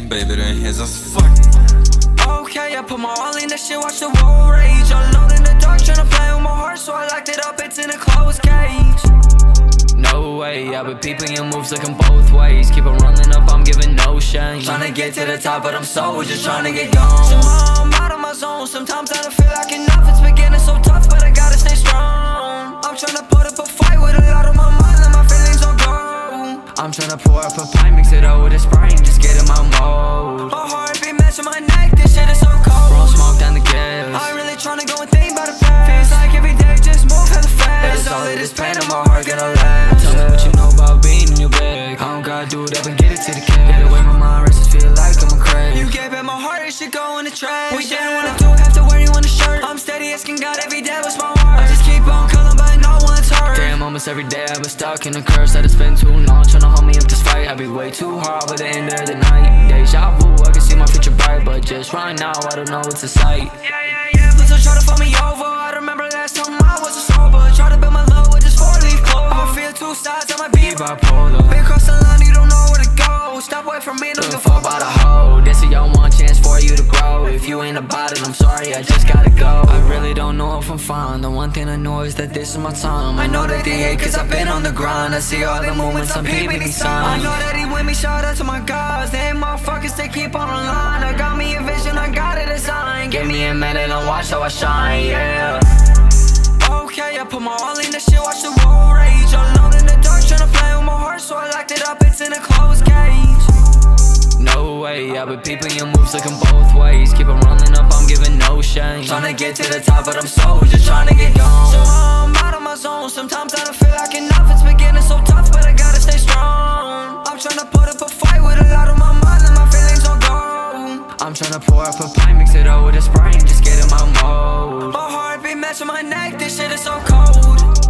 baby, then his as fuck. Okay, I put my all in that shit, watch the world rage. Alone in the dark, tryna play with my heart, so I locked it up, it's in a closed cage. No way, I've been peeping your moves looking both ways. Keep on running up, I'm giving no shame. Tryna get to the top, but I'm so just tryna get gone. Somehow I'm out of my zone, sometimes I don't feel like enough. It's beginning so tough, but I gotta stay strong. I'm tryna put up a fight with a lot on my mind, and my feelings don't grow. I'm tryna pour up a pint, mix it up with a Sprite, just get in my mode. My heart be matching my neck, this shit is so cold. Roll smoke down the gas, I ain't really tryna go and think about the past. Feels like every day just move hella fast. It's all of this pain and my heart gonna last. Tell me what you know about being in your bag. I don't gotta do it up and get it to the cash. Get away my mind races, feel like I'm a crash. You gave back my heart, it should go in the trash. We didn't wanna do have to wear you on the shirt. I'm steady asking God every day what's my heart. I just keep on calling but no one's hurt. Damn, almost every day I've been stuck in a curse that it's been too long. Tryna hold me up this fight, I be way too hard by the end of the night. Deja vu, I can see my future bright, but just right now I don't know what's in sight. Please don't try to fuck me over. I remember last time I was a sober. Try to build my love with this 4-leaf clover. I feel two sides, I might be bipolar. Been across the line, you don't know where to go. Stop away from me, don't give a fuck about a hoe. This is your one chance for you to grow. If you ain't about it, I'm sorry, I just gotta go. I really don't know if I'm fine. The one thing I know is that this is my time. I know that they hate cause I've been on the grind. I see all the movements, I'm peeping these signs. I know that he with me, shout out to my guys. They ain't motherfuckers, they keep on the line. I got me a vision, I got it designed. Give me a minute and watch how I shine, yeah. Okay, I put my all in that shit, watch the world rage. Alone in the dark, tryna play with my heart, so I locked it up, it's in a closed cage. No way, I've been peeping your moves looking both ways. Keep on running up, I'm giving no shame. Tryna get to the top, but I'm so just tryna get gone. Somehow I'm out of my zone, sometimes I don't feel like enough. It's beginning so tough, but I gotta stay strong. I'm tryna put up a fight with a lot on my mind, and my feelings don't grow. I'm tryna pour up a pint, mix it up with a Sprite, just get in my mode. My heart be matching my neck, this shit is so cold.